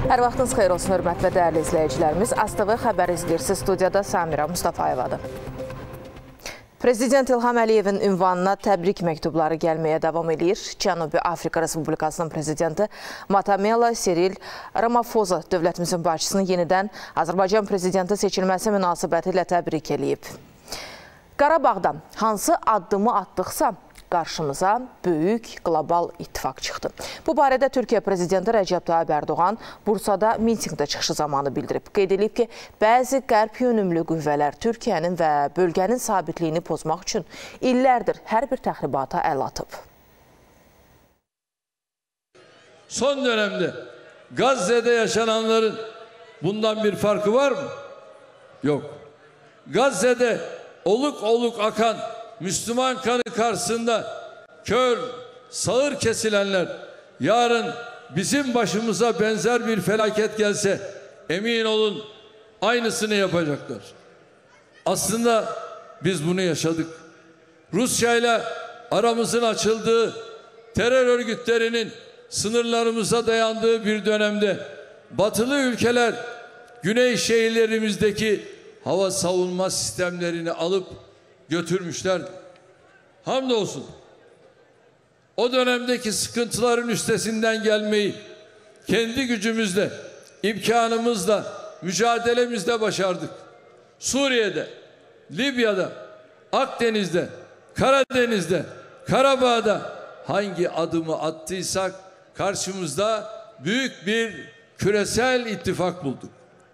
Hər vaxtınız xeyir olsun, hörmətli və dəyərli izləyicilərimiz. ASTV xəbər izləyirsiniz. Studiyada Samira Mustafayevadır. Prezident İlham Əliyevin ünvanına təbrik məktubları gəlməyə davam edir. Cənubi Afrika Respublikasının prezidenti Matamela Cyril Ramaphosa dövlətimizin başçısını yenidən Azərbaycan prezidenti seçilməsi münasibəti ilə təbrik eləyib. Qarabağda hansı addımı atdıqsa, qarşımıza böyük qlobal ittifaq çıxdı. Bu barədə Türkiyə Prezidenti Rəcəb Tayyip Ərdoğan Bursada mitingdə çıxışı zamanı bildirib. Qeyd edib ki, bəzi qərb yönümlü qüvvələr Türkiyənin və bölgənin sabitliyini pozmaq üçün illərdir hər bir təxribata əl atıb. Son dönemde Gazze'de yaşananların bundan bir farkı var mı? Yok. Gazze'de oluk oluk akan Müslüman kanı karşısında kör, sağır kesilenler yarın bizim başımıza benzer bir felaket gelse emin olun aynısını yapacaklar. Aslında biz bunu yaşadık. Rusya ile aramızın açıldığı, terör örgütlerinin sınırlarımıza dayandığı bir dönemde batılı ülkeler güney şehirlerimizdeki hava savunma sistemlerini alıp götürmüşler. Hamdolsun o dönemdeki sıkıntıların üstesinden gelmeyi kendi gücümüzle, imkanımızla, mücadelemizle başardık. Suriye'de, Libya'da, Akdeniz'de, Karadeniz'de, Karabağ'da hangi adımı attıysak karşımızda büyük bir küresel ittifak bulduk.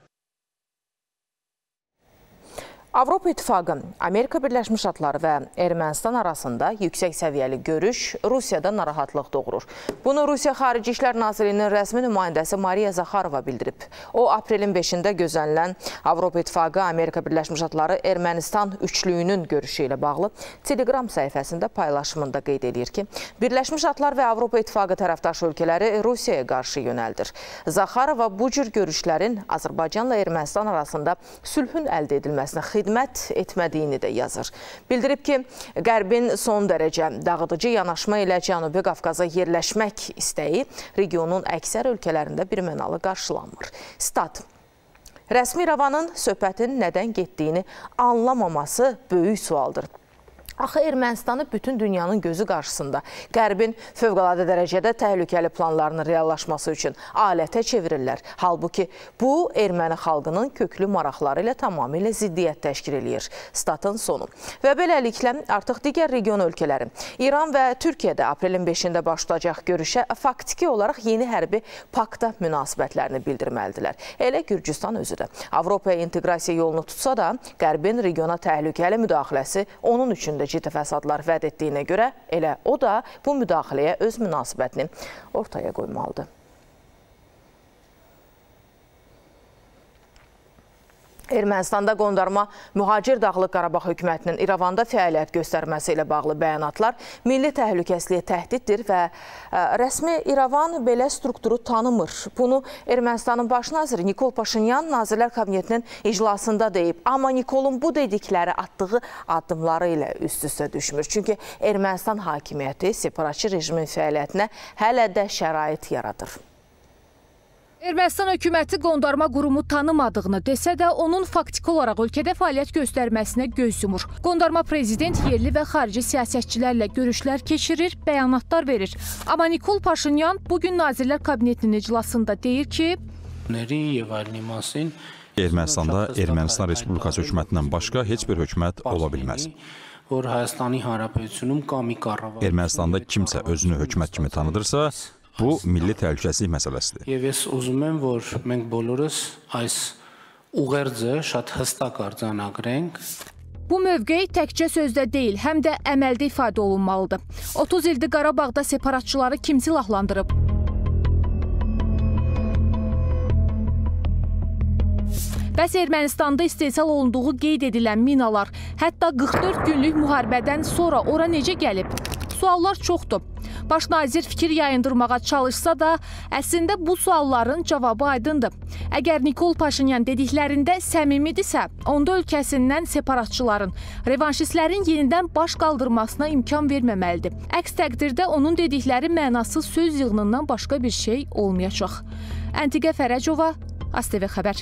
Avropa İttifaqı, Amerika Birləşmiş Ştatları və Ermənistan arasında yüksək səviyyəli görüş Rusiyada narahatlıq doğurur. Bunu Rusiya Xarici İşlər Nazirliyinin rəsmi nümayəndəsi Mariya Zakharova bildirib. O, aprelin 5-də gözlənilən Avropa İttifaqı, Amerika Birləşmiş Ştatları, Ermənistan üçlüyünün görüşü ilə bağlı Telegram səhifəsində paylaşımında qeyd edir ki, Birləşmiş Ştatlar və Avropa İttifaqı tərəfdaş ölkələri Rusiyaya qarşı yönəldir. Zakharova bu cür görüşlərin Azərbaycanla Ermənistan arasında sülhün əldə edilməsinə xidmət etmədiyini də yazır. Bildirib ki, Qərbin son dərəcə dağıdıcı yanaşma ilə Cənubi Qafqaza yerləşmək istəyi regionun əksər ölkələrində birmənalı qarşılanmır. Stat: Rəsmi İrəvanın söhbətin nədən getdiyini anlamaması böyük sualdır. Axı Ermənistanı bütün dünyanın gözü qarşısında Qərbin fövqəladə dərəcədə təhlükəli planlarının reallaşması üçün alətə çevirirlər. Halbuki bu erməni xalqının köklü maraqları ilə tamamilə ziddiyyət təşkil edir. Statın sonu. Və beləliklə artıq digər region ölkələri İran və Türkiyədə aprelin 5-də başlayacaq görüşə faktiki olaraq yeni hərbi pakta münasibətlərini bildirməlidirlər. Elə Gürcüstan özü də Avropaya inteqrasiya yolunu tutsa da Qərbin regiona təhlükəli müdaxiləsi onun üçün də ciddi fəsadlar vəd etdiyinə görə elə o da bu müdaxiləyə öz münasibətini ortaya qoymalıdır. Ermənistanda qondarma Mühacir Dağlıq Qarabağ hökumətinin İrəvanda fəaliyyət göstərməsi ilə bağlı bəyanatlar milli təhlükəsizliyə təhdiddir və rəsmi İrəvan belə strukturu tanımır. Bunu Ermənistanın baş naziri Nikol Paşinyan Nazirlər Kabinetinin iclasında deyib. Amma Nikolun bu dedikləri atdığı addımları ilə üst-üstə düşmür. Çünki Ermənistan hakimiyyəti separatçı rejimin fəaliyyətinə hələ də şərait yaradır. Ermənistan hökuməti qondarma qurumu tanımadığını desə də, onun faktiki olaraq ölkədə fəaliyyət göstərməsinə göz yumur. Qondarma prezident yerli və xarici siyasətçilərlə görüşlər keçirir, bəyanatlar verir. Amma Nikol Paşinyan bugün Nazirlər Kabinetinin iclasında deyir ki, Ermənistanda Ermənistan Respublikası hökumətindən başqa heç bir hökumət ola bilməz. Ermənistanda kimsə özünü hökumət kimi tanıdırsa, bu milli təhlükəsizlik məsələsidir. Bu mövqeyi təkcə sözdə deyil, həm də əməldə ifadə olunmalıdır. 30 ildir Qarabağda separatçıları kim silahlandırıb? Bəs Ermənistanda istehsal olunduğu qeyd edilən minalar, hətta 44 günlük müharibədən sonra ora necə gəlib? Suallar çoxdur. Baş nazir fikir yayındırmağa çalışsa da, əslində bu sualların cavabı aydındır. Əgər Nikol Paşinyan dediklərində səmimidirsə, onda ölkəsindən separatçıların, revanşistlərin yenidən baş qaldırmasına imkan verməməlidir. Əks təqdirdə onun dedikləri mənasız söz yığınından başqa bir şey olmayacaq. Əntiqə Fərəcova, ASTV Xəbər.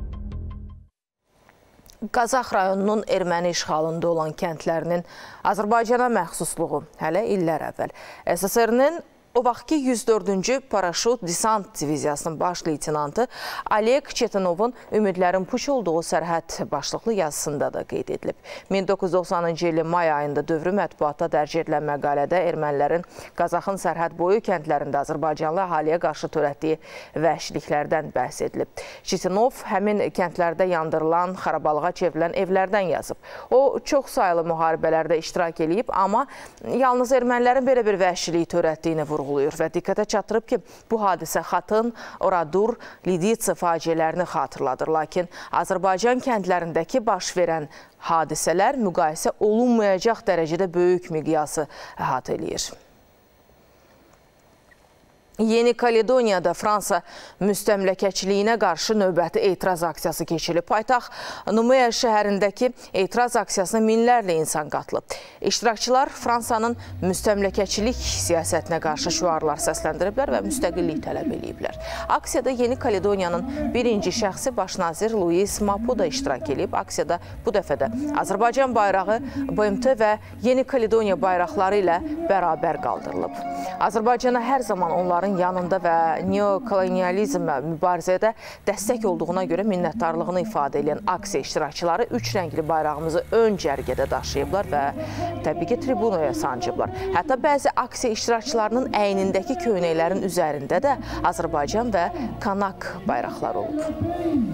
Qazax rayonunun erməni işğalında olan kəndlərinin Azərbaycana məxsusluğu hələ illər əvvəl. SSR-nin o vaxtki 104-cü Paraşut Desant Diviziyasının baş leytenantı Oleg Çetinovun ümidlərin puç olduğu sərhəd başlıqlı yazısında da qeyd edilib. 1990-cı ilin may ayında dövrü mətbuatda dərc edilən məqalədə ermənilərin Qazaxın sərhəd boyu kəndlərində Azərbaycanlı əhaliyə qarşı törətdiyi vəhşiliklərdən bəhs edilib. Çetinov həmin kəndlərdə yandırılan, xarabalığa çevrilən evlərdən yazıb. O, çox sayılı müharibələrdə iştirak edib, amma yalnız ermənilərin belə bir vəhşiliyi törətdiyini vurğulayır və diqqətə çatdırıb ki, bu hadisə Xatın, Oradur, Liditsa faciələrini xatırladır. Lakin Azərbaycan kəndlərindəki baş verən hadisələr müqayisə olunmayacaq dərəcədə böyük miqyası əhatə eləyir. Yeni Kaledoniyada Fransa müstəmləkəçiliyinə qarşı növbəti etiraz aksiyası keçirilib. Paytaxt Numea şəhərindəki etiraz aksiyasına minlərlə insan qatılıb. İştirakçılar Fransanın müstəmləkəçilik siyasətinə qarşı şüarlar səsləndiriblər və müstəqillik tələb ediblər. Aksiyada Yeni Kaledoniyanın birinci şəxsi baş nazir Louis Mapou da iştirak edib. Aksiyada bu dəfə də Azərbaycan bayrağı, BMT və Yeni Kaledoniya bayraqları ilə bərabər qaldırılıb. Azərbaycana hər zaman onların yanında və neokolonializmə mübarizədə dəstək olduğuna görə minnətdarlığını ifadə edən aksiya iştirakçıları 3 rəngli bayrağımızı ön cərgədə daşıyıblar və təbii ki, tribunaya sancıblar. Hətta bəzi aksiya iştirakçılarının əynindəki köynəklərin üzərində də Azərbaycan və Kanak bayraqları olub.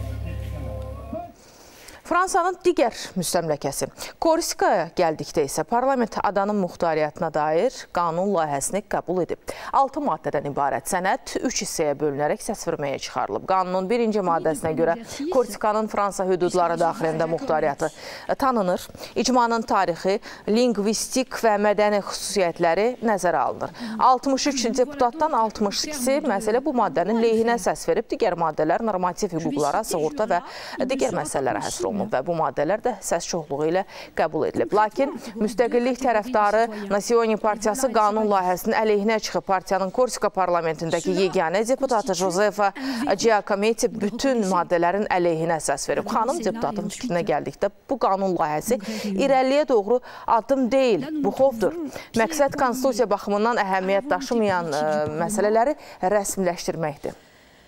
Fransanın digər müstəmləkəsi Korsikaya gəldikdə isə parlament adanın muxtariyyatına dair qanun layihəsini qəbul edib. 6 maddədən ibarət sənəd 3 hissəyə bölünərək səsverməyə çıxarılıb. Qanunun birinci maddəsinə görə Korsikanın Fransa hüdudları daxilində muxtariyyatı tanınır. İcmanın tarixi, lingvistik və mədəni xüsusiyyətləri nəzərə alınır. 63 deputatdan 62-si məsələ bu maddənin lehinə səs verib, digər maddələr normativ hüquqlara, sığorta və digər məsələlərə həsr olunur və bu maddələr də səs çoxluğu ilə qəbul edilib. Lakin müstəqillik tərəfdarı Nasioni partiyası qanun layihəsinin əleyhinə çıxıb. Partiyanın Korsika parlamentindəki yeganə deputatı Josefa Giacometti bütün maddələrin əleyhinə səs verib. Xanım deputatın fikrinə gəldikdə bu qanun layihəsi irəliyə doğru addım deyil, bu xovdur. Məqsəd konstitusiya baxımından əhəmiyyət daşımayan məsələləri rəsmiləşdirməkdir.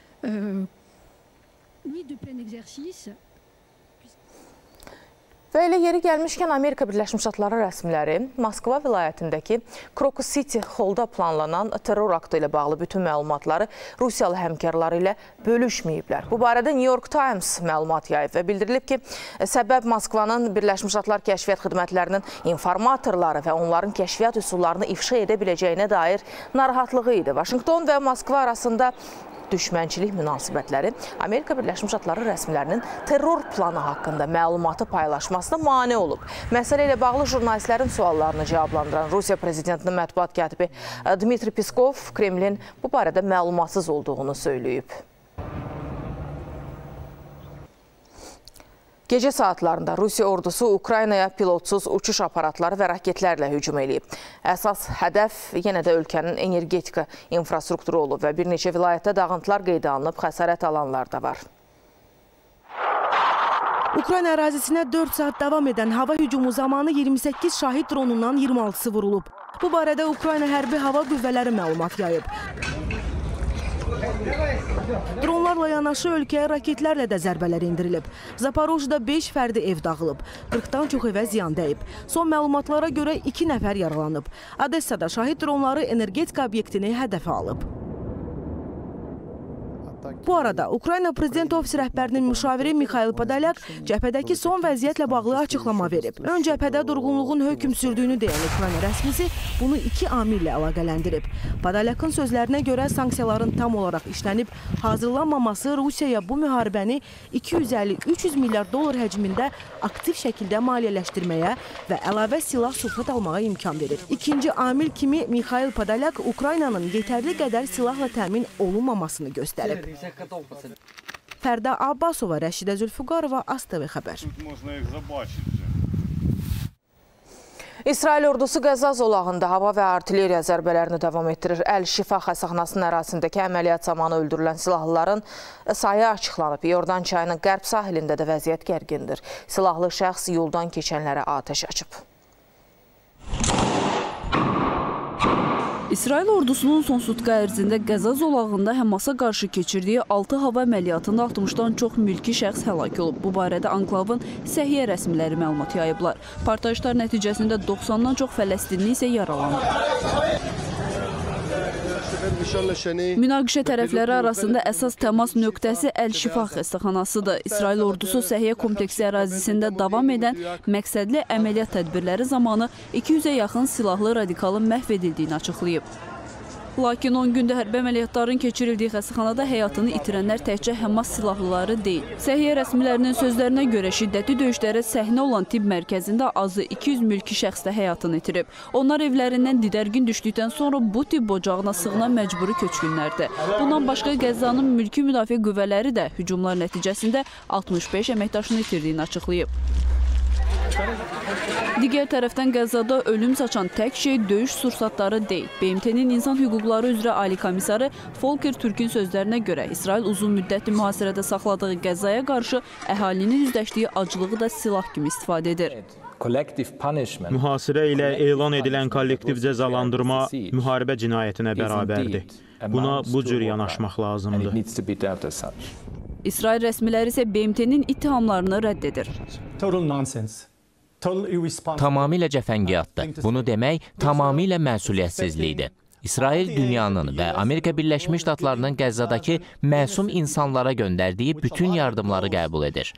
Və elə yeri gəlmişkən Amerika Birləşmiş Ştatları rəsmiləri Moskva vilayətindəki Krokus City Hall'da planlanan terror aktı ilə bağlı bütün məlumatları Rusiyalı həmkarları ilə bölüşməyiblər. Bu barədə New York Times məlumat yayıb və bildirilib ki, səbəb Moskvanın Birləşmiş Ştatlar kəşfiyyat xidmətlərinin informatorları və onların kəşfiyyat üsullarını ifşa edə biləcəyinə dair narahatlığı idi. Vaşinqton və Moskva arasında düşmənçilik münasibətləri Amerika Birləşmiş Ştatları rəsmilərinin terror planı haqqında məlumatı paylaşmasına mane olub. Məsələ ilə bağlı jurnalistlərin suallarını cavablandıran Rusiya prezidentinin mətbuat katibi Dmitri Peskov Kremlin bu barədə məlumatsız olduğunu söyləyib. Gecə saatlarında Rusiya ordusu Ukraynaya pilotsuz uçuş aparatları və raketlərlə hücum edib. Əsas hədəf yenə də ölkənin energetika infrastrukturu olub və bir neçə vilayətdə dağıntılar qeydə alınıb, xəsarət alanlar da var. Ukrayna ərazisinə 4 saat davam edən hava hücumu zamanı 28 şahid dronundan 26-sı vurulub. Bu barədə Ukrayna hərbi hava qüvvələri məlumat yayıb. Dronlarla yanaşı ölkəyə raketlərlə də zərbələr indirilib. Zaporojda 5 fərdi ev dağılıb. 40-dan çox evə ziyan dəyib. Son məlumatlara görə 2 nəfər yaralanıb. Odessada şahid dronları energetika obyektini hədəfə alıb. Bu arada Ukrayna Prezident Ofisi rəhbərinin müşaviri Mikhail Podolyak cəbhədəki son vəziyyətlə bağlı açıqlama verib. Ön cəbhədə durğunluğun hökm sürdüyünü deyən Ukrayna rəsmisi bunu 2 amillə əlaqələndirib. Podolyakın sözlərinə görə sanksiyaların tam olaraq işlənib, hazırlanmaması Rusiyaya bu müharibəni 250-300 milyard dollar həcmində aktiv şəkildə maliyyələşdirməyə və əlavə silah-sursat almağa imkan verir. İkinci amil kimi Mikhail Podolyak Ukraynanın yetərli qədər silahla təmin olunmamasını göstərib. Fərda Abbasova, Rəşidə Zülfüqarova, ASTV Xəbər. İsrail ordusu Qəzza zolağında hava və artilleriya zərbələrini davam etdirir. Əl-Şifa xəstəxanasının ərazisindəki əməliyyat zamanı öldürülən silahlıların sayı açıqlanıb. Yordan çayının qərb sahilində də vəziyyət gərgindir. Silahlı şəxs yoldan keçənlərə atəş açıb. İsrail ordusunun son sutka ərzində Qəzza zolağında Həmasa qarşı keçirdiyi 6 hava əməliyyatında 60-dan çox mülki şəxs həlak olub. Bu barədə anklavın səhiyyə rəsmiləri məlumat yayıblar. Partlayışlar nəticəsində 90-dan çox Fələstinli isə yaralanıb. Münaqişə tərəfləri arasında əsas təmas nöqtəsi Əl-Şifa xəstəxanasıdır. İsrail ordusu səhiyyə kompleksi ərazisində davam edən məqsədli əməliyyat tədbirləri zamanı 200-ə yaxın silahlı radikalın məhv edildiyini açıqlayıb. Lakin 10 gündə hərbi əməliyyatların keçirildiyi xəstəxanada həyatını itirənlər təkcə Həmas silahlıları deyil. Səhiyyə rəsmilərinin sözlərinə görə şiddətli döyüşlərə səhnə olan tibb mərkəzində azı 200 mülki şəxs də həyatını itirib. Onlar evlərindən didərgin düşdükdən sonra bu tibb ocağına sığınan məcburi köçkünlərdir. Bundan başqa Qəzzanın mülki müdafiə qüvvələri də hücumlar nəticəsində 65 əməkdaşını itirdiyini açıqlayıb. Digər tərəfdən Qəzzada ölüm saçan tək şey döyüş sursatları deyil. BMT-nin İnsan Hüquqları üzrə Ali komissarı Volker Türk'ün sözlərinə görə İsrail uzun müddətli mühasirədə saxladığı Qəzzaya qarşı əhalinin üzləşdiyi acılığı da silah kimi istifadə edir. Mühasirə ilə elan edilən kollektiv cəzalandırma müharibə cinayətinə bərabərdir. Buna bu cür yanaşmaq lazımdır. İsrail rəsmiləri isə BMT-nin ittihamlarını rədd edir. Tamamilə cəfəngiyatdır. Bunu demək tamamilə məsuliyyətsizlikdir. İsrail dünyanın və Amerika Birləşmiş Ştatlarının Qəzzadakı məsum insanlara göndərdiyi bütün yardımları qəbul edir.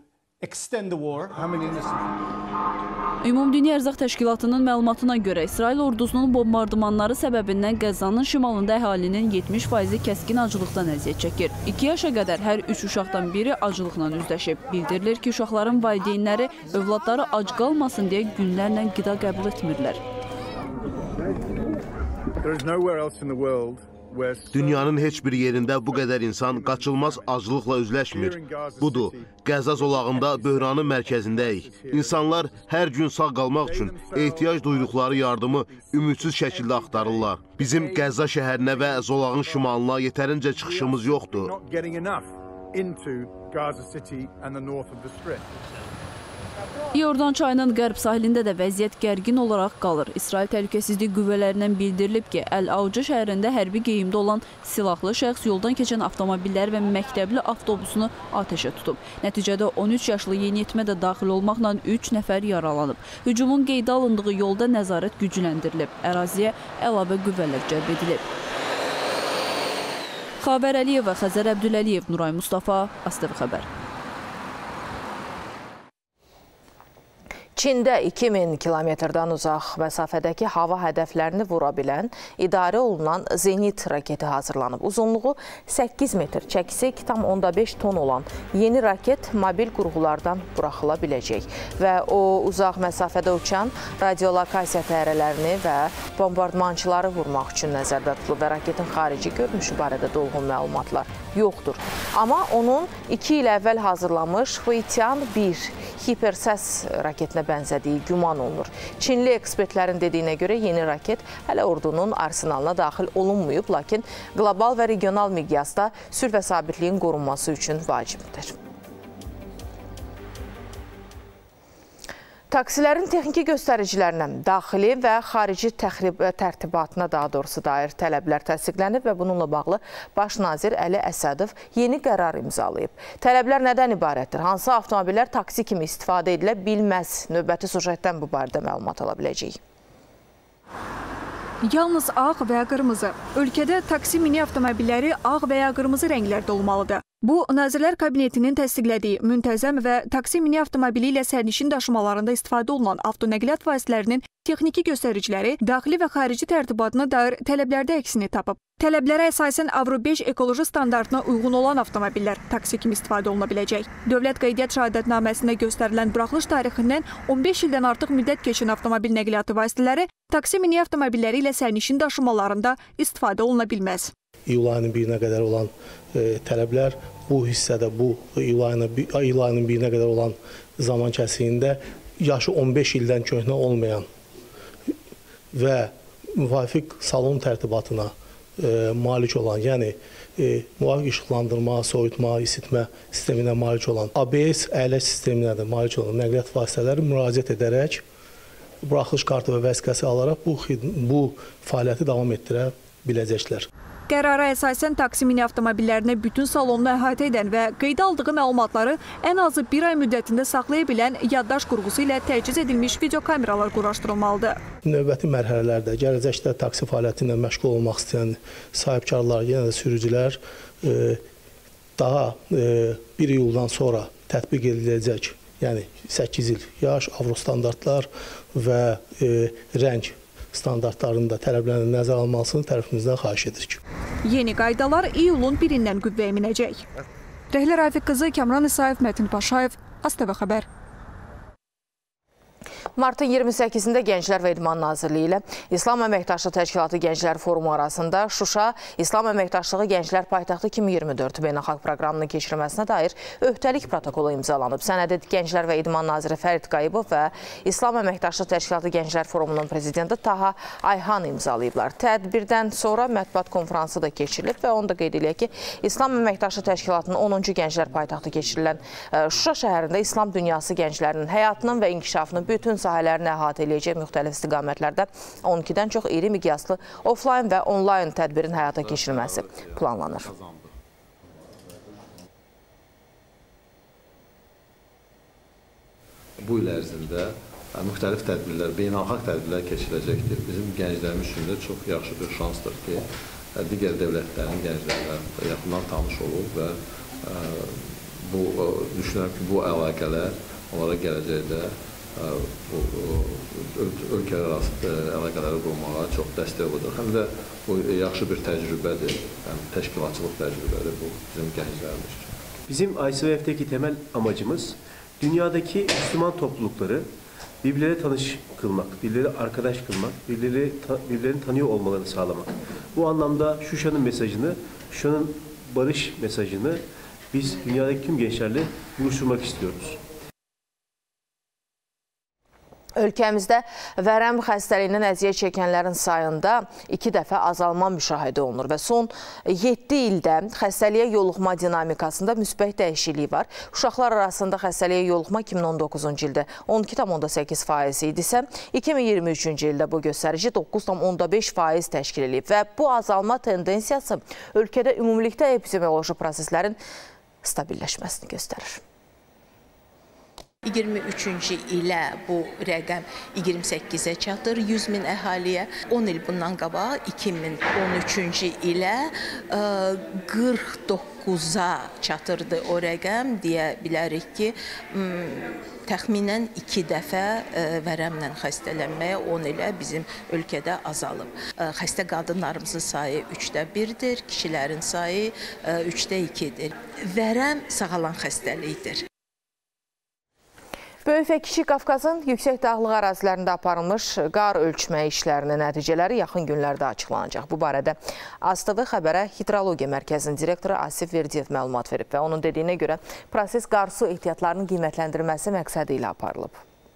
Ümumdünya Ərzaq Təşkilatının məlumatına görə İsrail ordusunun bombardımanları səbəbindən Qəzzanın şimalında əhalinin 70%-i kəskin acılıqdan əziyyət çəkir. 2 yaşa qədər hər 3 uşaqdan biri acılıqla üzləşib. Bildirilir ki, uşaqların valideynləri övladları ac qalmasın deyə günlərlə qida qəbul etmirlər. Dünyanın heç bir yerində bu qədər insan qaçılmaz acılıqla üzləşmir. Budur, Qəzza zolağında böhranın mərkəzindəyik. İnsanlar hər gün sağ qalmaq üçün ehtiyac duyduqları yardımı ümidsiz şəkildə axtarırlar. Bizim Qəzza şəhərinə və zolağın şimalına yetərincə çıxışımız yoxdur. Yordan çayının qərb sahilində də vəziyyət gərgin olaraq qalır. İsrail Təhlükəsizlik qüvvələrindən bildirilib ki, Əl-Avcı şəhərində hərbi geyimdə olan silahlı şəxs yoldan keçən avtomobillər və məktəbli avtobusunu atəşə tutub. Nəticədə 13 yaşlı yeniyetmə də daxil olmaqla 3 nəfər yaralanıb. Hücumun qeydə alındığı yolda nəzarət gücləndirilib. Əraziyə əlavə qüvvələr cəlb edilib. Xavər Əliyev və Xəzər Əbdüləliyev, Nuray Mustafa, ASTV Xəbər. Çində 2000 kilometrdən uzaq məsafədəki hava hədəflərini vura bilən idarə olunan Zenit raketi hazırlanıb. Uzunluğu 8 metr, çəkisi 2,5 ton olan yeni raket mobil qurğulardan buraxıla biləcək və o uzaq məsafədə uçan radiolokasiya təyyarələrini və bombardmançıları vurmaq üçün nəzərdə tutulub və raketin xarici görünüşü barədə dolğun məlumatlar yoxdur. Amma onun 2 il əvvəl hazırlanmış Fuytian 1 hipersəs raketinə bənzədiyi güman olunur. Çinli ekspertlərin dediyinə görə yeni raket hələ ordunun arsenalına daxil olunmayıb, lakin qlobal və regional miqyasda sülh və sabitliyin qorunması üçün vacibdir. Taksilərin texniki göstəricilərinə, daxili və xarici tərtibatına daha doğrusu dair tələblər təsdiqlənib və bununla bağlı Baş nazir Əli Əsədov yeni qərar imzalayıb. Tələblər nədən ibarətdir? Hansı avtomobillər taksi kimi istifadə edilə bilməz? Növbəti sujetdən bu barədə məlumat ala biləcəyik. Yalnız ağ və ya qırmızı. Ölkədə taksi mini avtomobilləri ağ və ya qırmızı rənglərdə olmalıdır. Bu, Nazirlər Kabinetinin təsdiqlədiyi müntəzəm və taksi mini avtomobili ilə sərnişin daşımalarında istifadə olunan avtonəqliyyat vasitələrinin texniki göstəriciləri daxili və xarici tərtibatına dair tələblərdə əksini tapıb. Tələblərə əsasən Avro 5 ekoloji standartına uyğun olan avtomobillər taksi kimi istifadə oluna biləcək. Dövlət qeydiyyat şəhadətnaməsində göstərilən buraxılış tarixindən 15 ildən artıq müddət keçən avtomobil nəqliyyatı vasitələri taksi mini avtomobilləri ilə sərnişin daşımalarında istifadə oluna bilməz. İyul ayının 1-nə qədər olan tələblər bu hissədə, bu iyul ayının 1-nə qədər olan zaman kəsiyində yaşı 15 ildən köhnə olmayan və müvafiq salon tərtibatına malik olan, yəni müvafiq işıqlandırma, soyutma, isitmə sisteminə malik olan, ABS əyləc sisteminə də malik olan nəqliyyat vasitələri müraciət edərək, buraxılış kartı və vəsiqəsi alaraq bu fəaliyyəti davam etdirə biləcəklər. Qərara əsasən taksi mini avtomobillərinə bütün salonunu əhatə edən və qeydə aldığı məlumatları ən azı bir ay müddətində saxlaya bilən yaddaş qurğusu ilə təchiz edilmiş videokameralar quraşdırılmalıdır. Növbəti mərhələlərdə gələcəkdə taksi fəaliyyəti ilə məşğul olmaq istəyən sahibkarlar, yenə də sürücülər daha 1 iyuldan sonra tətbiq ediləcək, yəni 8 il yaş, avro standartlar və rəng standartlarında tələblərini nəzərə almasını tərəfimizdən xahiş edirik. Yeni qaydalar iyulun 1-dən qüvvəyə minəcək. Rəhlə Rafiq qızı, Kəmran İsayev, Mətin Paşayev, ASTV xəbər. Martın 28-də Gənclər və İdman Nazirliyi ilə İslam Əməkdaşlığı Təşkilatı Gənclər Forumu arasında Şuşa İslam Əməkdaşlığı Gənclər Paytaxtı 2024 beynəlxalq proqramının keçirilməsinə dair öhdəlik protokolu imzalanıb. Sənədi Gənclər və İdman Naziri Fərid Qayıbov və İslam Əməkdaşlığı Təşkilatı Gənclər Forumunun prezidenti Taha Ayhan imzalayıblar. Tədbirdən sonra mətbuat konfransı da keçirilib və onu da qeyd edək ki, İslam Əməkdaşlığı Təşkilatının 10-cu Gənclər Paytaxtı keçirilən Şuşa şəhərində İslam dünyası gənclərinin həyatının və inkişafının bütün sahələrini əhatə eləyəcək müxtəlif istiqamətlərdə 12-dən çox iri miqyaslı offlayn və onlayn tədbirin həyata keçirilməsi planlanır. Bu il ərzində müxtəlif tədbirlər, beynəlxalq tədbirlər keçiriləcəkdir. Bizim gənclərimiz üçün də çox yaxşı bir şansdır ki, digər dövlətlərin gənclərlə yaxından tanış olub və düşünürəm ki, bu əlaqələr onlara gələcəkdə ölkələr arası əlaqələri qurmağa çox dəstək olacaq. Həm də bu yaxşı bir təcrübədir, təşkilatçılıq təcrübədir bu bizim gənclərimiz üçün. Bizim ICVF'deki temel amacımız dünyadaki Müslüman toplulukları birbirleriyle tanış kılmak, birbirleri arkadaş kılmak, birbirlerini tanıyor olmalarını sağlamak. Bu anlamda Şuşa'nın mesajını, Şuşa'nın barış mesajını biz dünyadaki tüm gençlerle buluşturmak istiyoruz. Ölkəmizdə vərəm xəstəliyindən əziyyət çəkənlərin sayında 2 dəfə azalma müşahidə olunur və son 7 ildə xəstəliyə yoluxma dinamikasında müsbət dəyişiklik var. Uşaqlar arasında xəstəliyə yoluxma 2019-cu ildə 12,8% idisə, 2023-cü ildə bu göstərici 9,5% təşkil edib və bu azalma tendensiyası ölkədə ümumilikdə epidemioloji proseslərin stabilləşməsini göstərir. 23-cü ilə bu rəqəm 28-ə çatır 100 min əhaliyə. 10 il bundan qabaq 2013-cü ilə 49-a çatırdı o rəqəm. Deyə bilərik ki, təxminən 2 dəfə vərəmlə xəstələnməyə 10 ilə bizim ölkədə azalıb. Xəstə qadınlarımızın sayı 3də 1-dir, kişilərin sayı 3də 2-dir. Vərəm sağalan xəstəlikdir. Böyük və Kiçik Qafqazın yüksək dağlıq ərazilərində aparılmış qar ölçmə işlərinin nəticələri yaxın günlərdə açıqlanacaq. Bu barədə ASTV xəbərə Hidrologiya Mərkəzinin direktoru Asif Verdiyev məlumat verib və onun dediyinə görə proses qarsu ehtiyatlarının qiymətləndirilməsi məqsədi ilə aparılıb.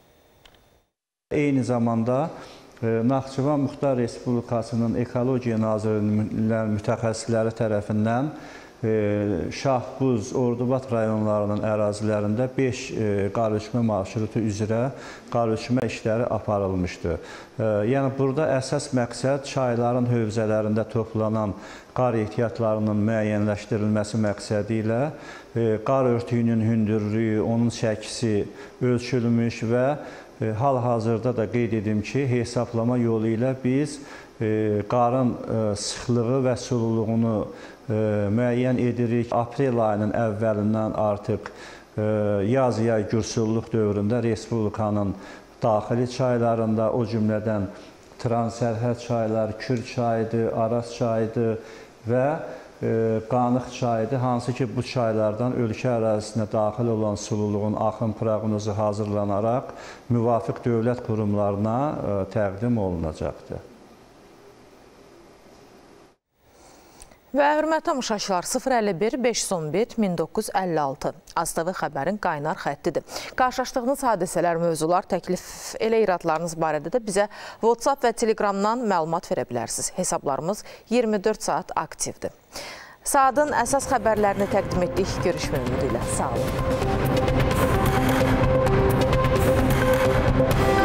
Eyni zamanda Naxçıvan Muxtar Respublikasının Ekologiya Nazirliyinin mütəxəssisləri tərəfindən Şahbuz, Ordubad rayonlarının ərazilərində 5 qar ölçmə marşrutu üzrə qar ölçmə işləri aparılmışdı. Yəni, burada əsas məqsəd çayların hövzələrində toplanan qar ehtiyatlarının müəyyənləşdirilməsi məqsədi ilə qar örtüyünün hündürlüyü, onun çəkisi ölçülmüş və hal-hazırda da qeyd edim ki, hesablama yolu ilə biz qarın sıxlığı və sululuğunu müəyyən edirik. Aprel ayının əvvəlindən artıq yaz-yay gürsulluq dövründə Respublikanın daxili çaylarında, o cümlədən transsərhəd çaylar, Kür çayıdır, Araz çayıdır və Qanıq çayıdır. Hansı ki, bu çaylardan ölkə ərazisinə daxil olan sululuğun axın proqnozu hazırlanaraq müvafiq dövlət qurumlarına təqdim olunacaqdır. Və hörmətli tamaşaçılar, 051 511 1956 ASTV xəbərin qaynar xəttidir. Qarşılaşdığınız hadisələr, mövzular, təklif elə iradlarınız barədə də bizə WhatsApp və Telegramdan məlumat verə bilərsiniz. Hesablarımız 24 saat aktivdir. Saatın əsas xəbərlərini təqdim etdik. Görüşmək ümidi ilə. Sağ olun.